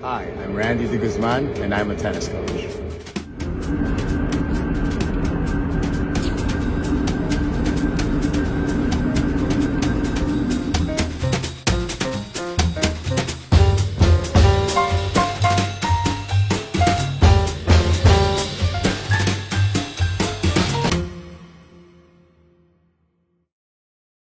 Hi, I'm Randy de Guzman, and I'm a tennis coach.